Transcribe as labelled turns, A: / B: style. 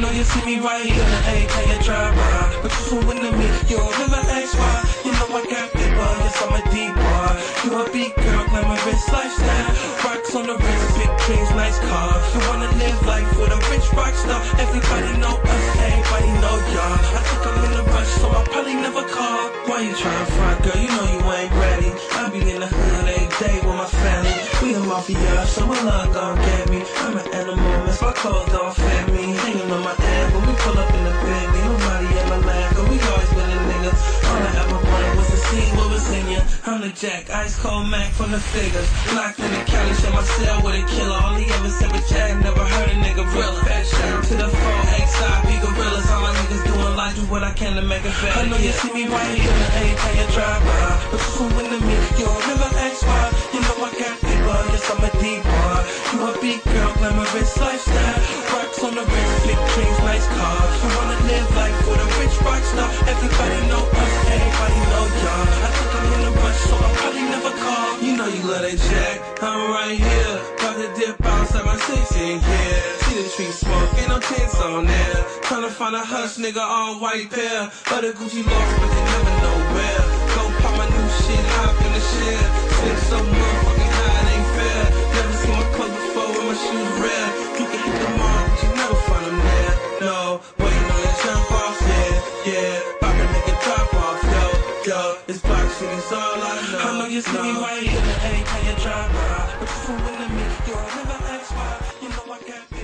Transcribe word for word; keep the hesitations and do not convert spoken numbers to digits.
A: know you see me right here in the A K and drive by, but you so into me, you don't never ask why. You know I got paper, yes I'm a deep boy. You a beat girl, glamorous lifestyle, rocks on the wrist, big dreams, nice car. You wanna live life with a rich rock star. Everybody know us, everybody know y'all. I think I'm in a rush, so I probably never call. Why you tryna front, girl? You know you ain't ready. I be in the hood every day with my family. We the mafia, so my love gon' get me. I'm an animal, miss my clothes don't fit me. Hanging on my head when we pull up in the Bentley. Nobody ever laugh, cause we always been a nigga. All I ever wanted was to see what was in ya. I'm the Jack, ice cold Mac from the figures. Locked in the county, share my cell with a killer. All he ever said was Jack, never heard a nigga real. Fat shirt to the phone, X-I, be gorillas. All my niggas doing life, do what I can to make it better. I know you see me right here in the A K and drive by, but you so into me, you don't never ask why. You know I got paper, yes I'm a deep boy. You a beat girl, glamorous lifestyle, rocks on the wrist, big dreams, nice car. You wanna live life with a rich rock star. Everybody know us, everybody know y'all. I think I'm in a rush, so I probably never call. You know you love that Jack, I'm right here, about to dip outside my sixteen years. See the tree smoke, ain't no tents on there. Tryna find a hush, nigga, all white pair. But the Gucci lost, but they never know where. Go pop my new shit, hop in the shit. Sip so motherfucking high, it ain't fair. Never seen my clothes before with my shoes red. You can hit them all, but you never find them there. No, waiting on that jump off, yeah, yeah. About to make a drop off, yo, yo. This block shit is all I know. I know you see me right here in the A K and drive by, but you so into me, you don't never ask why. You know I got